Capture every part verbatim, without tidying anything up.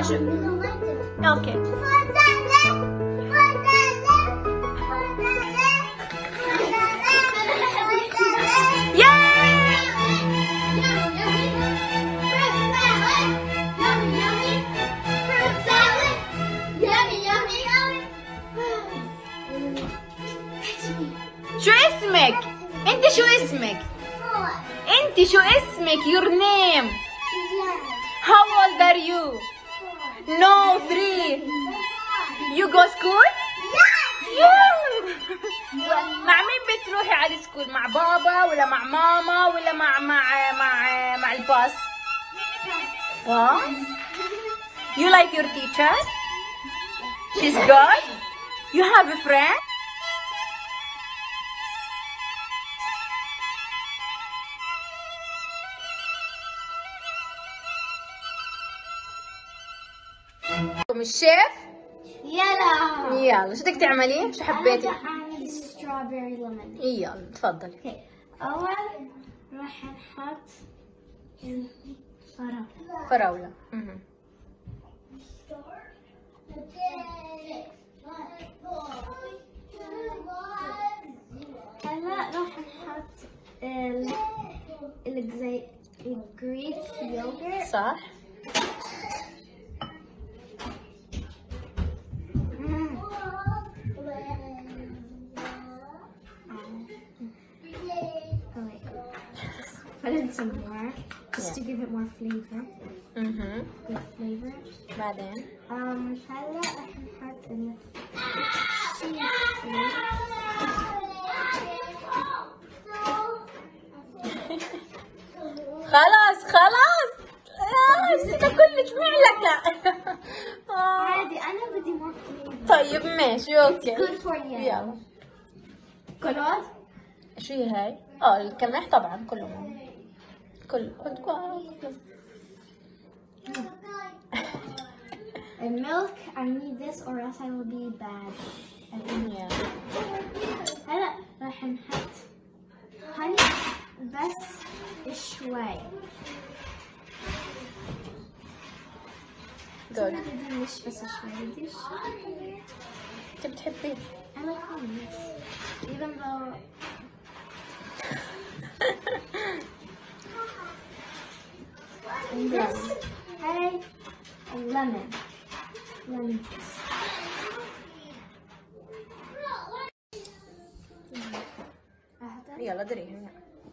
شو اوكي. شو اسمك؟ انت شو اسمك؟ انت شو اسمك؟ your name. How old are you? No, three. You go school? Yeah. مع مين بتروحي على السكول؟ مع بابا ولا مع ماما ولا مع مع مع مع الباص؟ باص. You like your teacher? She's good? You have a friend? الشيف؟ يلا يلا شو بدك تعملي؟ شو حبيتي؟ أنا أعمل strawberry lemon. يلا تفضلي. اوكي أول راح نحط الفراولة. فراولة. اها. هلا راح نحط ال ال الجريك يوغurt. صح. Put in some more, just Yeah. to give it more flavor. Mhm. Good flavor. بعدين. Um, هلا راح نحط ال خلاص خلاص. نسيت كلش معلقة. عادي أنا بدي more flavor. طيب ماشي اوكي. Good for you. يلا. كلوز؟ شو هي هاي؟ اه القمح طبعا كله مهم. كل كل كل Milk, I need this or else I will be bad. Yeah. هلا راح نحط honey بس شوي. Good. بدي مش بس شوي بدي شوي. انت بتحبيه؟ I like honey, yes. Even though and this, hey, a lemon. Lemon juice. يلا دريهم.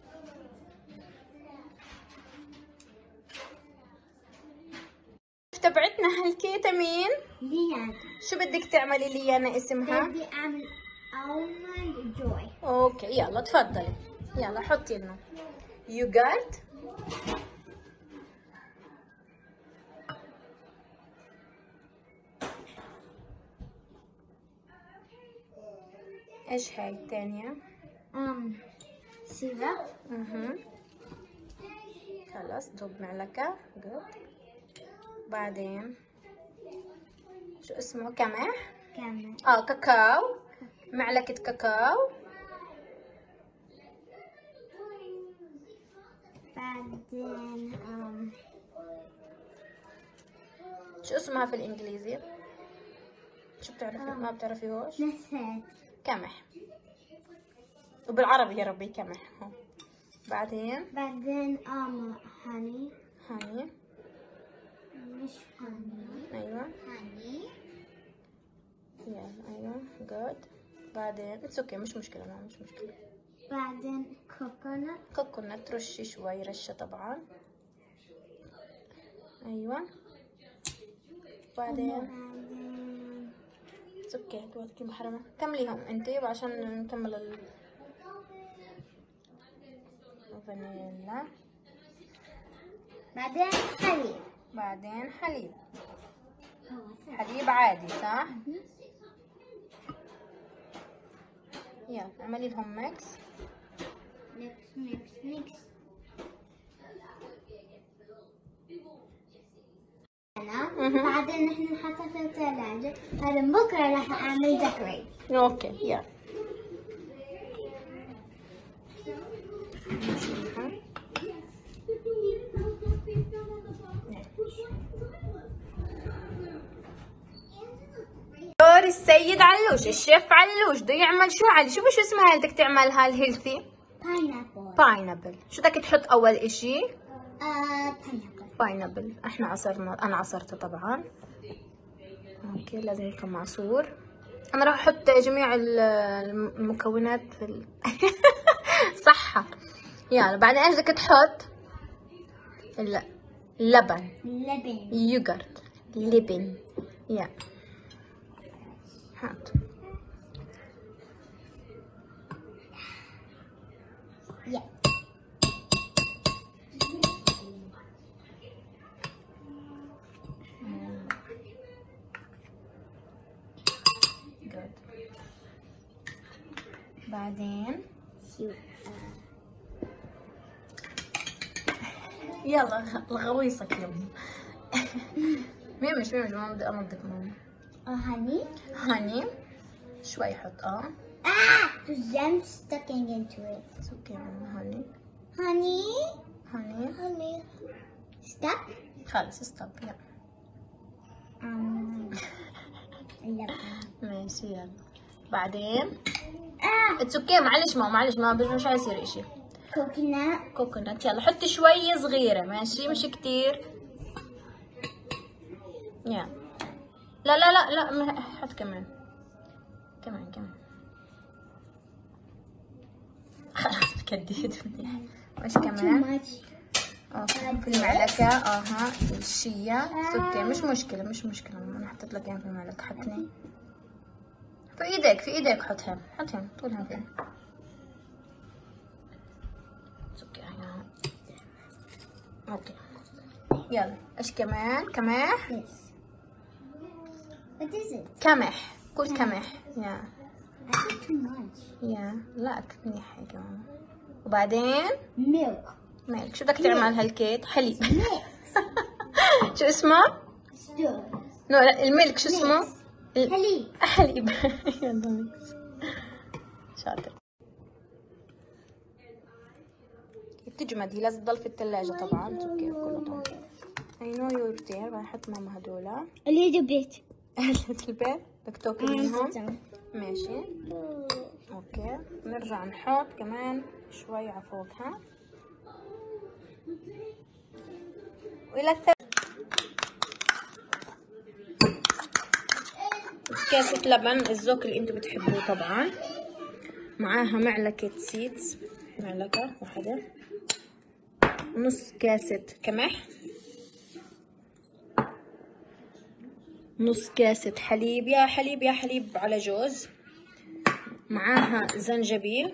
تبعتنا هالكيكة مين؟ ليان. شو بدك تعملي ليانا اسمها؟ بدي اعمل almond joy. اوكي يلا تفضلي. يلا حطي لنا يوغرت. ايش هاي الثانية؟ Um, syrup. اها. خلاص دوب معلقة. جود. بعدين شو اسمه؟ قمح؟ كامل. اه كاكاو. معلقة كاكاو. بعدين um, شو اسمها في الانجليزي؟ شو بتعرفي؟ ما بتعرفيهوش؟ نسيت. قمح. وبالعربي يا ربي قمح. بعدين بعدين um, honey. هاني. مش honey. ايوه. honey. يلا ايوه جود. بعدين اتس اوكي مش مشكلة ما مش مشكلة. بعدين coconut. كوكونات رشي شوي رشة طبعا. ايوه. بعدين بعدين اتس اوكي توكي محرمة. كمليهم انتي عشان نكمل ال فانيلا. بعدين حليب. بعدين حليب. حليب عادي صح؟ يلا اعملي لهم ميكس. ميكس ميكس ميكس. بعدين نحن نحطها في الثلاجة. بعدين بكرة راح أعمل ديكوريت. اوكي يلا. السيد علوش، الشيف علوش بده يعمل شو علي؟ شوفي شو اسمها اللي بدك تعملها الهيلثي؟ باينابل. باينابل. شو بدك تحط اول اشي؟ آه باينابل. باينابل. احنا عصرنا، انا عصرته طبعا. اوكي لازم يكون معصور. انا راح احط جميع المكونات في ال... صحة. يلا بعدين ايش بدك تحط؟ لا لبن. لبن. يوغرت. لبن. يا هات. يا بعدين يلا الغويصك يوم. ميمش ميمش ما بدي امضك ماما. اه هاني. هاني شوي حط اه. Ah, the gem's sticking into it. It's okay ماما. هاني Honey, هاني honey, stuck. خلص ستوب. يلا Um, اللبن. ماشي يلا. بعدين Ah, اتس اوكي معلش ماما معلش ماما مش حيصير اشي. coconut. كوكونات. يلا حطي شوي صغيرة ماشي مش كتير. يا لا لا لا لا م- حط كمان كمان كمان. خلاص كديت منيح. مش Too كمان. much. اوكي في المعلقة اها الشيا. اوكي مش مشكلة مش مشكلة انا حطيت لك اياها في المعلقة. حطني في ايدك في ايدك حطهم حطهم طولهم فين. اوكي هنا. اوكي يلا ايش كمان؟ كمح. This. What is it? كمح قول كمح. يا I think too much. يا لا منيح هيك ماما. وبعدين Milk. مالك شو بدك تعمل هالكيك؟ حليب. Mix. شو اسمه؟ Stir. نو لا الملك شو اسمه؟ ال- حليب. حليب. يلا ميكس. شاطر. بتجمد هي لازم تضل في الثلاجة طبعا. اوكي كله طبعا. I know you're there. بنحط ماما هدولا. A little bit. قلت البيت بدك تاكل منهم. ماشي اوكي نرجع نحط كمان شوي على فوقها والى الثلج. كاسة لبن الذوق اللي انتوا بتحبوه طبعا. معاها معلقة سيدز معلقة واحدة. نص كاسة قمح. نص كاسة حليب يا حليب يا حليب على جوز. معاها زنجبيل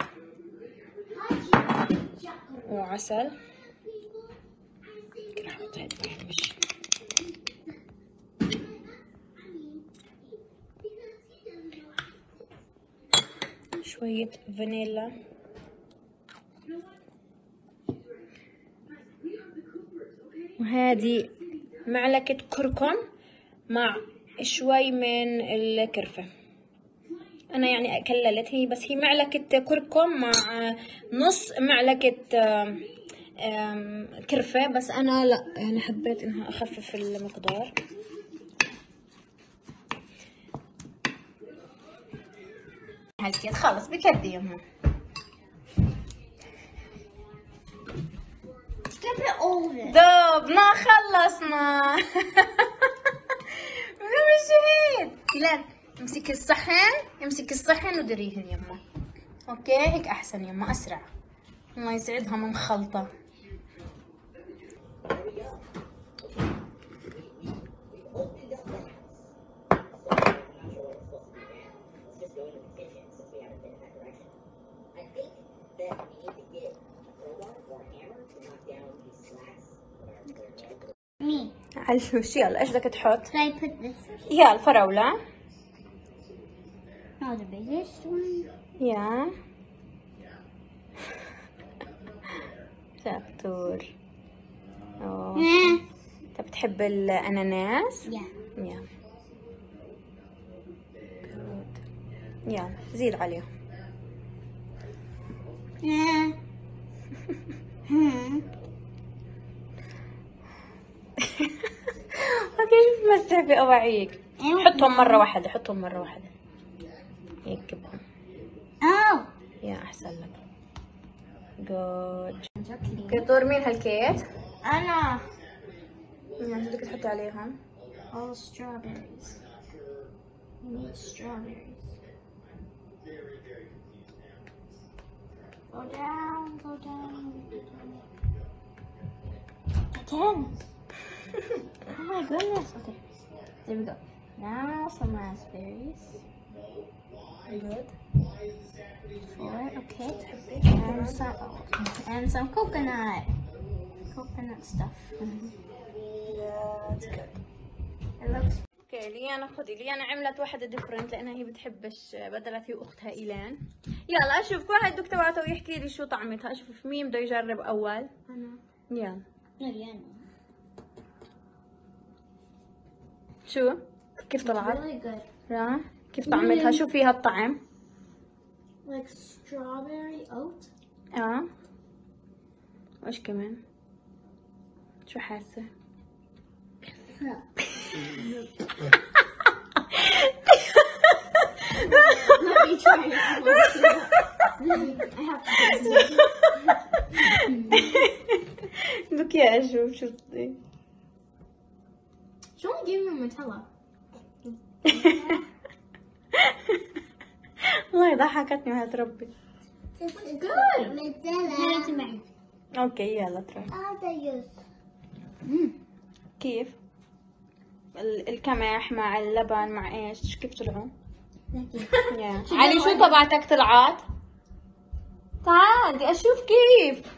وعسل. راح احط هيك مش شوية فانيلا. وهذه معلقة كركم مع شوي من الكرفة. أنا يعني كللت هي بس هي معلقة كركم مع نص معلقة كرفة بس أنا لا يعني حبيت إنها أخفف المقدار. هالكيس خلص بكدي يمه. Skip it over. ذوبنا خلصنا. مش هيك. لا امسك الصحن امسك الصحن ودريهن يما. اوكي هيك احسن يما اسرع. الله يسعدها من خلطة. Me. علوش يلا ايش بدك تحط؟ Should I put this? يا الفراولة. No, the biggest one. يا شطور. اوه Yeah. انت بتحب الاناناس؟ Yeah. يا يلا زيد عليه. Yeah. Hmm. اوكي شوف مسح في اواعيك. حطهم مرة واحدة، حطهم مرة واحدة هيك كبهم. اه يا أحسن لك. جود. دور مين هالكيت؟ انا. يعني شو بدك تحطي عليهم؟ all strawberries. We need strawberries. Go down, go down, go down. Again. Oh my goodness. Okay. There we go. Now some raspberries. Good. Four. Okay. And some and some coconut. Coconut stuff. Yeah, that's good. It looks. اوكي ليانا خذي. ليانا عملت واحدة ديفرنت لانها هي بتحبش، بدلت هي واختها ايلان. يلا اشوف كل واحد دوك تبعته ويحكي لي شو طعمتها. اشوف مين بده يجرب اول. أنا. يلا. مليانة. شو؟ كيف طلعت؟ Really good. لا كيف طعمتها؟ شو فيها الطعم؟ Like strawberry oat. اه. وايش كمان؟ شو حاسة؟ Let me try it. I have to. دوك يا اشوف شو بدي. She only gave me Nutella. والله ضحكتني وهي تربي. It's good. Nutella. اوكي يلا ترى. كيف؟ ال- القمح مع اللبن مع ايش؟ كيف طلعوا؟ يا علي شو طبعتك طلعت؟ تعال بدي اشوف كيف.